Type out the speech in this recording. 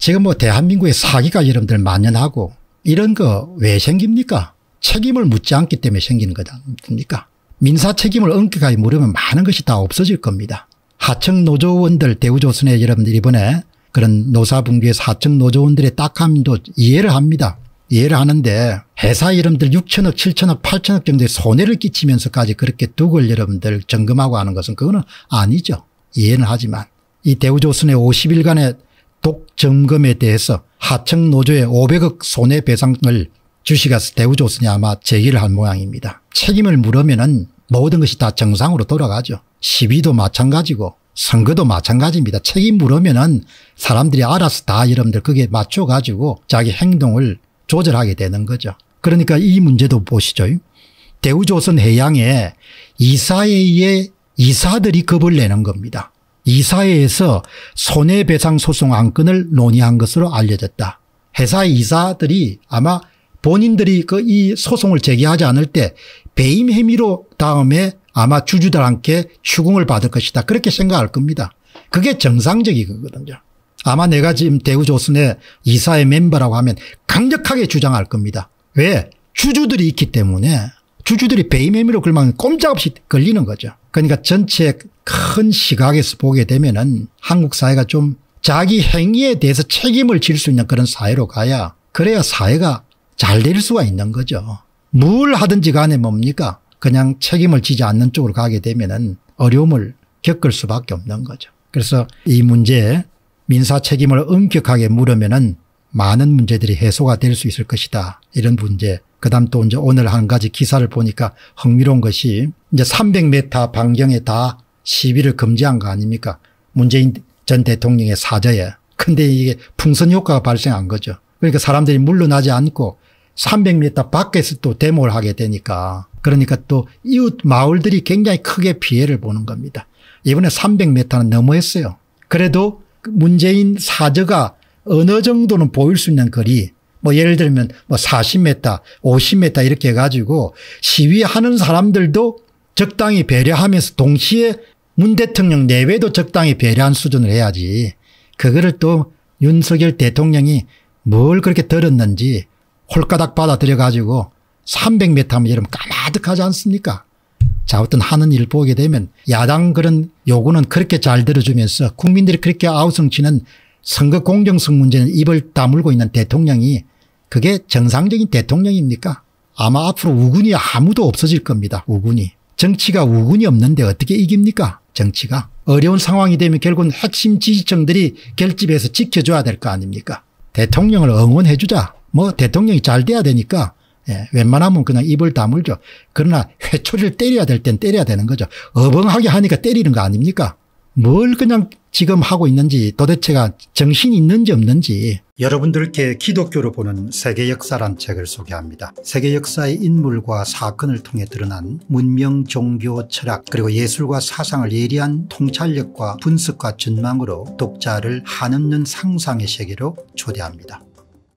지금 뭐 대한민국의 사기가 여러분들 만연하고 이런 거 왜 생깁니까? 책임을 묻지 않기 때문에 생기는 거다 아닙니까? 민사 책임을 엄격하게 물으면 많은 것이 다 없어질 겁니다. 하청 노조원들 대우조선의 여러분들 이번에 그런 노사분규에서 하청 노조원들의 딱함도 이해를 합니다. 이해를 하는데 회사 여러분들 6천억 7천억 8천억 정도의 손해를 끼치면서까지 그렇게 둑을 여러분들 점검하고 하는 것은 그거는 아니죠. 이해는 하지만 이 대우조선의 50일간의 독점검에 대해서 하청 노조에 500억 손해배상을 주식회사 대우조선이 아마 제기를 한 모양입니다. 책임을 물으면은 모든 것이 다 정상으로 돌아가죠. 시위도 마찬가지고 선거도 마찬가지입니다. 책임 물으면은 사람들이 알아서 다 여러분들 거기에 맞춰가지고 자기 행동을 조절하게 되는 거죠. 그러니까 이 문제도 보시죠. 대우조선 해양에 이사회의 이사들이 겁을 내는 겁니다. 이사회에서 손해배상 소송 안건을 논의한 것으로 알려졌다. 회사의 이사들이 아마 본인들이 이 소송을 제기하지 않을 때 배임 혐의로 다음에 아마 주주들한테 추궁을 받을 것이다. 그렇게 생각할 겁니다. 그게 정상적이거든요. 아마 내가 지금 대우조선의 이사회 멤버라고 하면 강력하게 주장할 겁니다. 왜? 주주들이 있기 때문에 주주들이 배임 혐의로 걸면 꼼짝없이 걸리는 거죠. 그러니까 전체 큰 시각에서 보게 되면은 한국 사회가 좀 자기 행위에 대해서 책임을 질 수 있는 그런 사회로 가야 그래야 사회가 잘 될 수가 있는 거죠. 뭘 하든지 간에 뭡니까? 그냥 책임을 지지 않는 쪽으로 가게 되면은 어려움을 겪을 수밖에 없는 거죠. 그래서 이 문제에 민사 책임을 엄격하게 물으면은 많은 문제들이 해소가 될 수 있을 것이다. 이런 문제. 그다음 또 이제 오늘 한 가지 기사를 보니까 흥미로운 것이 이제 300m 반경에 다 시위를 금지한 거 아닙니까? 문재인 전 대통령의 사저에. 근데 이게 풍선 효과가 발생한 거죠. 그러니까 사람들이 물러나지 않고 300m 밖에서 또 데모를 하게 되니까 그러니까 또 이웃 마을들이 굉장히 크게 피해를 보는 겁니다. 이번에 300m는 너무했어요. 그래도 문재인 사저가 어느 정도는 보일 수 있는 거리 뭐 예를 들면 뭐 40m 50m 이렇게 해가지고 시위하는 사람들도 적당히 배려하면서 동시에 문 대통령 내외도 적당히 배려한 수준을 해야지 그거를 또 윤석열 대통령이 뭘 그렇게 들었는지 홀가닥 받아들여 가지고 300m 하면 여러분 까마득하지 않습니까? 자, 어떤 하는 일을 보게 되면 야당 그런 요구는 그렇게 잘 들어주면서 국민들이 그렇게 아우성치는 선거 공정성 문제는 입을 다물고 있는 대통령이 그게 정상적인 대통령입니까? 아마 앞으로 우군이 아무도 없어질 겁니다. 우군이. 정치가 우군이 없는데 어떻게 이깁니까? 정치가. 어려운 상황이 되면 결국은 핵심 지지층들이 결집해서 지켜줘야 될 거 아닙니까? 대통령을 응원해 주자. 뭐 대통령이 잘 돼야 되니까 웬만하면 그냥 입을 다물죠. 그러나 회초리를 때려야 될 땐 때려야 되는 거죠. 어벙하게 하니까 때리는 거 아닙니까? 뭘 그냥 지금 하고 있는지 도대체가 정신이 있는지 없는지. 여러분들께 기독교로 보는 세계 역사란 책을 소개합니다. 세계 역사의 인물과 사건을 통해 드러난 문명, 종교, 철학 그리고 예술과 사상을 예리한 통찰력과 분석과 전망으로 독자를 한없는 상상의 세계로 초대합니다.